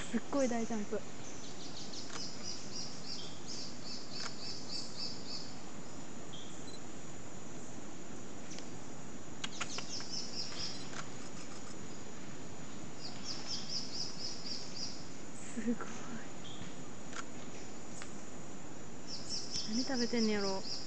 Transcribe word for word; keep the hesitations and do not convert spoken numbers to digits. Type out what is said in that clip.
すっごい大ジャンプ。すごい。何食べてんのやろ。